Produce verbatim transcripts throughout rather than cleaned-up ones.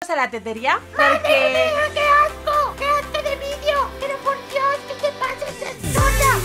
a la tetería. ¡Madre Porque... mía, qué asco! ¡Qué asco de vídeo! ¡Pero por Dios, qué te pasa, Santona!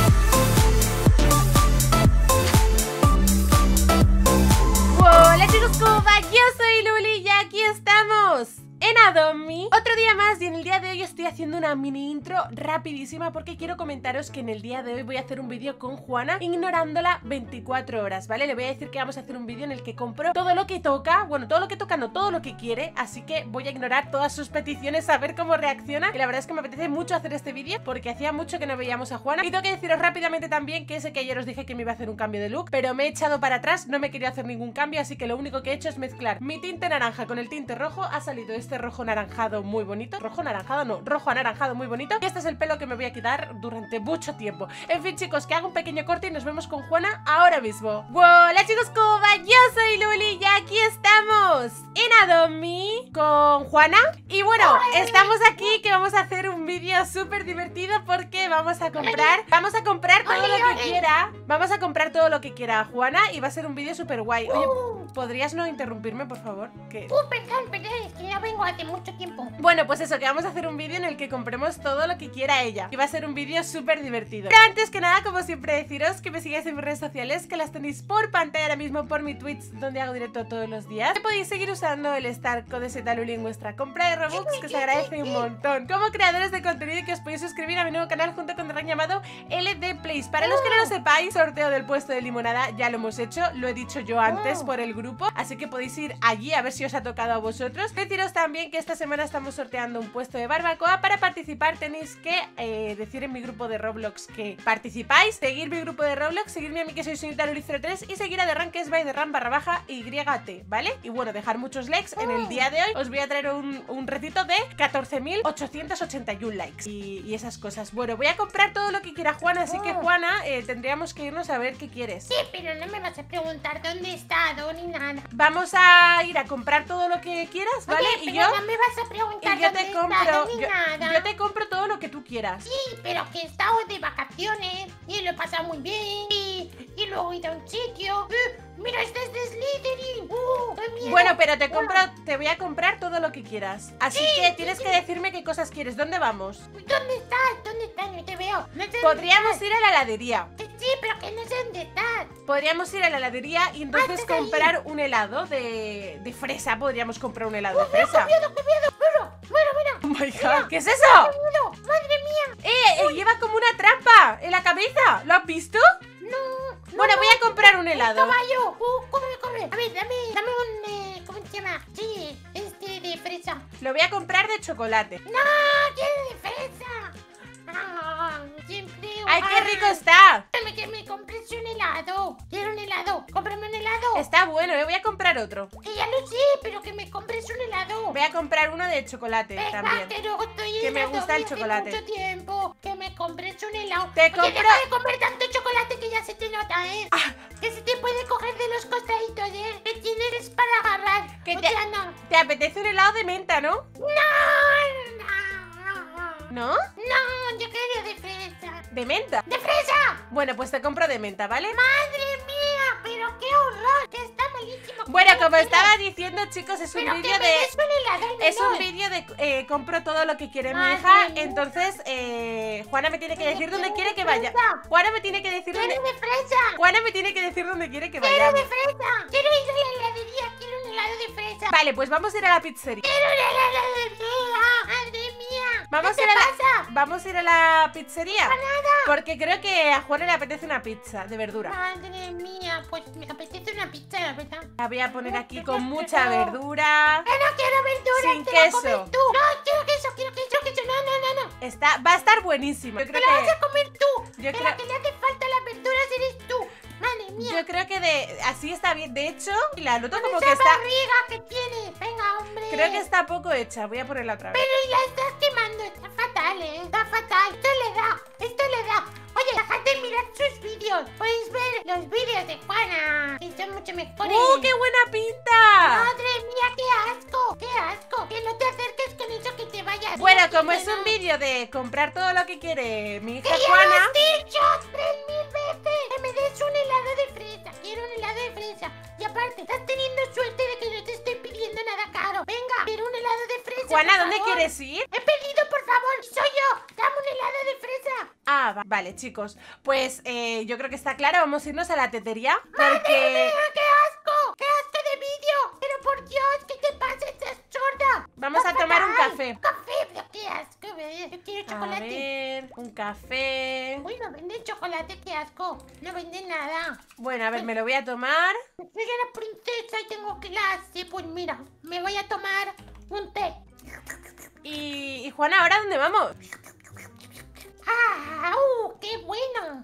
Hola chicos, ¿cómo va? Yo soy Luli y aquí estamos en Adomi. Otro día más y en el día de hoy estoy haciendo una mini intro rapidísima porque quiero comentaros que en el día de hoy voy a hacer un vídeo con Juana ignorándola veinticuatro horas, ¿vale? Le voy a decir que vamos a hacer un vídeo en el que compro todo lo que toca, bueno, todo lo que toca no, todo lo que quiere, así que voy a ignorar todas sus peticiones a ver cómo reacciona. Y la verdad es que me apetece mucho hacer este vídeo porque hacía mucho que no veíamos a Juana. Y tengo que deciros rápidamente también que sé que ayer os dije que me iba a hacer un cambio de look, pero me he echado para atrás, no me quería hacer ningún cambio, así que lo único que he hecho es mezclar mi tinte naranja con el tinte rojo. Ha salido este rojo naranjado muy bonito, rojo naranjado no, rojo anaranjado muy bonito, y este es el pelo que me voy a quitar durante mucho tiempo. En fin chicos, que hago un pequeño corte y nos vemos con Juana ahora mismo. Hola chicos, ¿cómo va? Yo soy Luli y aquí estamos en Adomi con Juana. Y bueno, estamos aquí que vamos a hacer un vídeo súper divertido porque vamos a comprar, vamos a comprar todo lo que quiera, vamos a comprar todo lo que quiera Juana y va a ser un vídeo súper guay. Oye, ¿podrías no interrumpirme, por favor? Que... Uh, perdón, perdón, es que no vengo hace mucho tiempo. Bueno, pues eso, que vamos a hacer un vídeo en el que compremos todo lo que quiera ella. Y va a ser un vídeo súper divertido. Pero antes que nada, como siempre, deciros que me sigáis en mis redes sociales, que las tenéis por pantalla ahora mismo por mi Twitch, donde hago directo todos los días. Que podéis seguir usando el Star Code Zetaluli en vuestra compra de Robux, que se agradece un montón. Como creadores de contenido, que os podéis suscribir a mi nuevo canal junto con el rank llamado L D Plays. Para los que no lo sepáis, sorteo del puesto de limonada ya lo hemos hecho, lo he dicho yo antes por el grupo, así que podéis ir allí a ver si os ha tocado a vosotros. Deciros también que esta semana estamos sorteando un puesto de barbacoa. Para participar tenéis que eh, decir en mi grupo de Roblox que participáis, seguir mi grupo de Roblox, seguirme a mí que soy señorita Luli cero tres y seguir a Derran, que es by Derran barra baja Y T, ¿vale? Y bueno, dejar muchos likes. En el día de hoy os voy a traer un, un retito de catorce mil ochocientos ochenta y uno likes y, y esas cosas. Bueno, voy a comprar todo lo que quiera Juana, así que Juana, eh, tendríamos que irnos a ver qué quieres. Sí, pero no me vas a preguntar dónde está, ni nada. Vamos a ir a comprar todo lo que quieras, ¿vale? Oye, y pero yo no me vas a preguntar y yo dónde te compro está, ni yo, nada. yo te compro todo lo que tú quieras. Sí, pero que he estado de vacaciones y lo he pasado muy bien y, y luego he ido a un sitio. Uh, mira, este es de Slytherin. Uh, qué miedo. Bueno, pero te compro, te voy a comprar todo lo que quieras. Así Sí, que sí, tienes sí. que decirme qué cosas quieres. ¿Dónde vamos? ¿Dónde estás? ¿Dónde estás? No te veo. No sé dónde Podríamos estás. ir a la heladería. Sí, sí, pero que no sé dónde estás. Podríamos ir a la heladería y entonces estás ahí. comprar un helado de, de fresa. Podríamos comprar un helado ¡Oh, de mira, fresa. qué miedo, qué miedo! ¡Mira, mira, mira! Oh my Mira, god, ¿qué es eso? ¡Qué miedo! ¡Madre mía! ¡Eh! eh, lleva como una trampa en la cabeza. ¿Lo has visto? No, no, Bueno, no. voy a comprar un helado. ¡Caballo! ¡Uh, come, come! A ver, dame, dame un... Eh, ¿cómo se llama? Sí, este de fresa. Lo voy a comprar de chocolate. ¡No! ¡Quiero de fresa! ¡Ah! Siempre... ¡Ay, qué ah, rico está! Dame que me compres un helado. Quiero un helado. Cómprame un helado. Está bueno, yo voy a comprar otro. Que ya lo sé, pero que me compres un helado. Voy a comprar uno de chocolate Venga, también. pero estoy Que me en gusta el Adobe hace chocolate. mucho tiempo. Que me compres un helado. Te Oye, compro- deja de comer tanto chocolate que ya se te nota, ¿eh? Ah. Que se te puede coger de los costaditos, ¿eh? Que tienes para agarrar. Que O te- sea, no. ¿Te apetece un helado de menta, no? No, no, ¿No? no, yo quiero de fresa. ¿De menta? ¡De fresa! Bueno, pues te compro de menta, ¿vale? ¡Madre mía! ¡Pero qué horror! Que está malísimo. Bueno, ¿Cómo como quieres? estaba diciendo, chicos, es un Pero vídeo que me de... des un helado al Es un menor. vídeo de eh, compro todo lo que quiere mi Madre hija. mía. Entonces, eh, Juana me tiene que Pero decir dónde quiero quiere de que vaya. fresa. Juana me tiene que decir dónde... ¡Quiero de fresa! Juana me tiene que decir dónde quiere que ¡Quiero vayamos. de fresa! ¡Quiero ir a la heladería! ¡Quiero un helado de fresa! Vale, pues vamos a ir a la pizzería. ¡Quiero un helado de fresa! ¡Madre mía! Vamos ¿Qué a ir te a la... pasa? Vamos a ir a la pizzería. ¡Nada! Porque creo que a Juana le apetece una pizza de verdura. Madre mía, pues me apetece una pizza, la verdad. La voy a poner No, aquí pero- con mucha pero- verdura. ¡Que no quiero verduras! Sin te la queso. comes tú! ¡No, quiero queso, quiero queso, queso! ¡No, no, no, no! Está, va a estar buenísimo. Yo ¡Te creo la vas que, a comer tú! yo ¡Que creo- la que le hace falta las verduras eres tú! ¡Madre mía! yo creo que de así está bien. De hecho, la noto como ¡Esa que está. barriga que tienes! ¡Venga, hombre! Creo que está poco hecha. Voy a ponerla otra vez. Pero y la estás quemando, está fatal, ¿eh? Está fatal, esto le da, esto le da. Oye, déjate de mirar sus vídeos. Podéis ver los vídeos de Juana, que son mucho mejores. ¡Uh, qué buena pinta! ¡Madre mía, qué asco! ¡Qué asco! Que no te acerques con eso, que te vayas. Bueno, Que como no. es un vídeo de comprar todo lo que quiere mi hija ¡Que ya lo Juana. has dicho tres mil veces! ¡Que me des un helado de fresa! ¡Quiero un helado de fresa! Y aparte, estás teniendo suerte de que no te estoy pidiendo nada caro. Venga, quiero un Juana, por ¿dónde favor. quieres ir? He pedido, por favor. Soy yo. Dame un helado de fresa. Ah, va- vale, chicos. Pues eh, yo creo que está claro. Vamos a irnos a la tetería. ¡Madre Porque... mía, qué asco! ¡Qué asco de vídeo! Pero por Dios, ¿qué te pasa? Estás sorda. Vamos a Está tomar un fatal. café. Café, pero qué asco. ¿Ves? Yo quiero A chocolate. ver, un café. Uy, no venden chocolate, qué asco. No venden nada. Bueno, a ver, me lo voy a tomar. Soy una princesa y tengo clase. Pues mira, me voy a tomar un té. Y, y Juana, ¿ahora dónde vamos? ¡Ah! ¡Uh! ¡Qué bueno!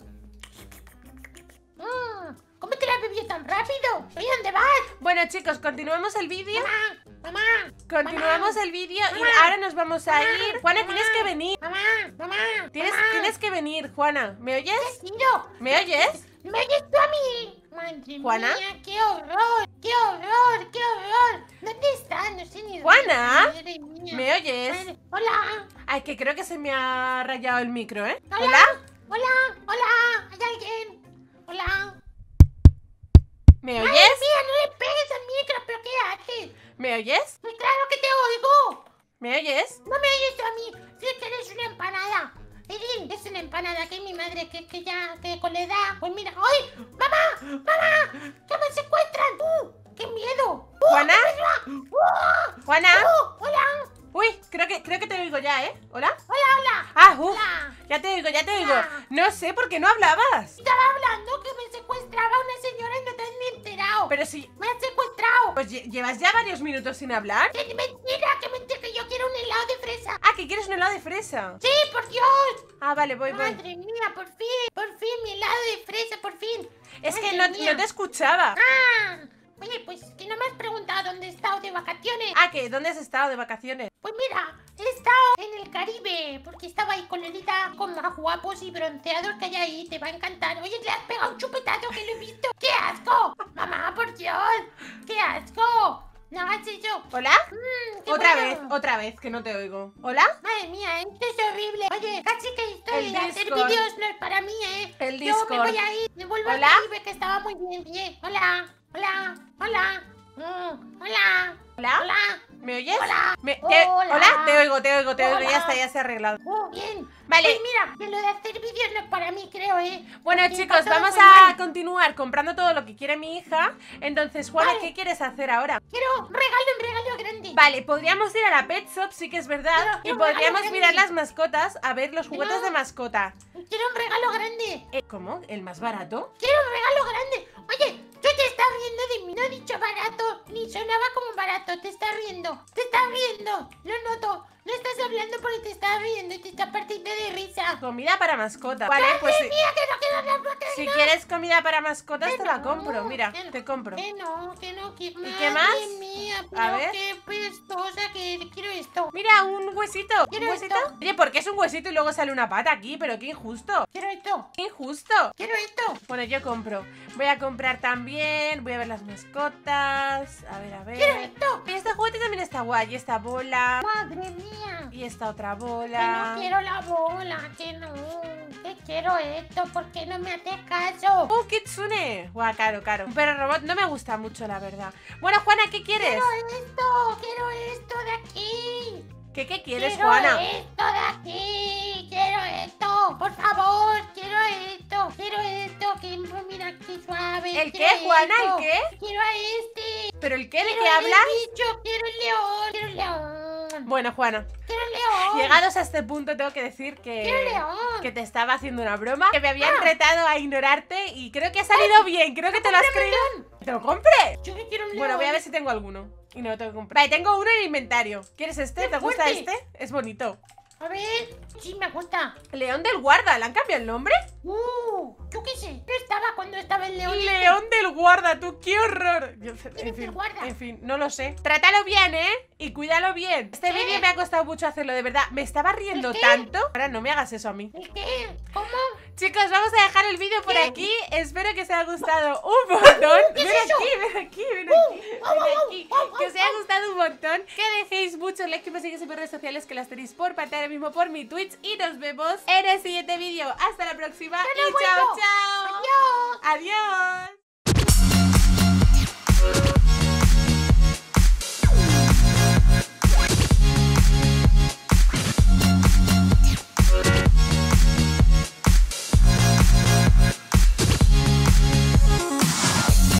Mm, ¿Cómo te la has bebido tan rápido? Oye, ¿dónde vas? Bueno, chicos, continuemos el vídeo. ¡Mamá! ¡Mamá! Continuamos mamá, el vídeo y Mamá. ahora nos vamos a Mamá. ir. Juana, Mamá. tienes que venir. ¡Mamá! ¡Mamá! Tienes, mamá. tienes que venir, Juana. ¿Me oyes? ¿Qué has ido? ¿Me oyes? ¿Me oyes tú a mí? Madre Juana. mía, qué horror, qué horror, qué horror. ¿Dónde estás? No sé ni dónde Juana. está, madre mía. ¿Me oyes? Madre- Hola. Ay, que creo que se me ha rayado el micro, ¿eh? Hola. ¿Hola? Hola. Hola. ¿Hay alguien? Hola. ¿Me Madre oyes? mía, no le pegues al micro, ¿pero qué haces? ¿Me oyes? Pues claro que te oigo. ¿Me oyes? No me oyes tú a mí. Sí que eres una empanada. Edín, es una empanada que mi madre, que, que ya, que con la edad. Pues mira, ¡ay! ¡Mamá! ¡Mamá! ¡Que me secuestran! ¡Uh! ¡Qué miedo! ¡Uh! ¿Juana? ¡Uh! ¿Juana? ¡Uh! ¡Hola! Uy, creo que, creo que te oigo ya, ¿eh? ¿Hola? ¡Hola, hola! Ah, uff. Hola. Ya te oigo, ya te oigo. Hola. No sé por qué no hablabas. Estaba hablando que me secuestraba una señora y no te has ni enterado. Pero si... ¡Me han secuestrado! Pues lle- llevas ya varios minutos sin hablar. ¡Qué mentira! ¡Qué mentira! Que yo quiero un helado de fresa. Ah, que quieres un helado de fresa. ¡Sí, por Dios! Ah, vale, voy, voy. Madre mía, por fin, por fin, mi helado de fresa, por fin. Es que Madre no, mía. no te escuchaba. Ah, oye, pues que no me has preguntado dónde he estado de vacaciones. Ah, que ¿dónde has estado de vacaciones? Pues mira, he estado en el Caribe, porque estaba ahí con Lolita, con más guapos y bronceados que hay ahí, te va a encantar. Oye, le has pegado un chupetazo que lo he visto. ¡Qué asco! Mamá, por Dios, ¡qué asco! No hagas eso. ¿Hola? Mm, qué Otra bueno. vez, otra vez, que no te oigo. ¿Hola? Madre mía, esto es horrible. Oye, casi que esto El de hacer Discord. vídeos no es para mí, ¿eh? El Yo Discord. me voy a ir, me vuelvo ¿Hola? al Caribe, que estaba muy bien. Bien. Hola, hola, hola. Mm, hola, ¿Hola? hola. ¿Me oyes? Hola. Me- te- Hola. ¿Hola? Te oigo, te oigo, te oigo. Hola. Ya está, ya se ha arreglado. Oh, bien. Vale. Pues mira, que lo de hacer vídeos no es para mí, creo, ¿eh? Bueno, Porque chicos, está todo vamos muy a mal. continuar comprando todo lo que quiere mi hija. Entonces, Juana, Vale. ¿qué quieres hacer ahora? Quiero un regalo, un regalo grande. Vale, podríamos ir a la Pet Shop, sí que es verdad. Quiero- Y quiero un podríamos regalo mirar grande. las mascotas, a ver los juguetes No. de mascota. Quiero un regalo grande. Eh, ¿Cómo? ¿El más barato? Quiero un regalo grande. Oye, tú te estás riendo de mí. No he dicho barato, ni sonaba como barato. Te estás riendo. Te estás riendo. Lo noto. No estás hablando porque te estás riendo y te estás partiendo de risa. Comida para mascota. Vale, pues ¡Madre si, mía, que no quiero hablar porque si no! quieres comida para mascotas, Que te la no, compro. Mira, que no, te compro. Que no, que no, que ¿Y qué más? Madre mía, pero A ver. qué pestosa que quiero esto. Mira, un huesito. ¿Un Quiero huesito? esto. Oye, ¿por qué es un huesito y luego sale una pata aquí? Pero qué injusto. Quiero esto. Qué injusto. Quiero esto. Bueno, yo compro. Voy a comprar también. Voy a ver las mascotas. A ver, a Quiero ver. esto. Y este juguete también está guay. Y esta bola. Madre mía. Y esta otra Que no bola. quiero la bola, que no. Que quiero esto, ¿por qué no me haces caso? ¡Uh, Kitsune! Guau, caro, caro. Un perro robot no me gusta mucho, la verdad. Bueno, Juana, ¿qué quieres? Quiero esto, quiero esto de aquí. ¿Qué, qué quieres, quiero Juana? esto de aquí, quiero esto, por favor, quiero esto, quiero esto, que mira qué suave. ¿El quiero qué, Juana? esto. ¿El qué? Quiero a este. ¿Pero el qué? ¿De quiero qué el hablas? bicho, quiero el león, quiero el león. Bueno, Juana, Quiero el león. llegados a este punto tengo que decir Quiero que, el león. que te estaba haciendo una broma, que me habían Ah. retado a ignorarte y creo que ha salido bien, creo que te lo has ¡Cómprame creído. ¡Te lo compre! Yo que quiero un león. Bueno, voy a ver si tengo alguno y no lo tengo que comprar. Vale, tengo uno en el inventario. ¿Quieres este? ¡Qué ¿Te gusta fuerte! este? Es bonito. A ver, sí me gusta. León del Guarda, ¿le han cambiado el nombre? Uh, yo qué sé. No estaba cuando estaba el león. este. León del Guarda, tú, qué horror. Yo- ¿Quién en es el fin, guarda? en fin, no lo sé. Trátalo bien, ¿eh? Y cuídalo bien. Este ¿Qué? vídeo me ha costado mucho hacerlo, de verdad. Me estaba riendo ¿El qué? tanto. Ahora no me hagas eso a mí. ¿El qué? ¿Cómo? Chicos, vamos a dejar el vídeo por ¿Qué? aquí. Espero que os haya gustado un montón. ¿Qué es Ven eso? aquí, ven aquí, ven Uh, aquí, au, au, ven au, aquí. au, au, Que os haya au. gustado un montón. Que dejéis muchos likes y me sigáis en mis redes sociales, que las tenéis por pantalla ahora mismo por mi Twitch. Y nos vemos en el siguiente vídeo. Hasta la próxima. ¡Ya no Y chao, vuelvo! chao. ¡Adiós! Adiós.